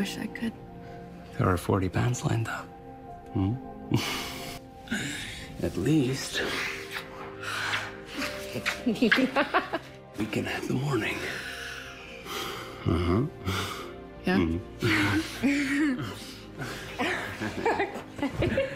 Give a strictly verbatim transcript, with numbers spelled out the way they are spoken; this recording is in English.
wish I could. There are forty bands lined up. Hmm? At least we can have the morning. Uh-huh. Yeah? Mm-hmm.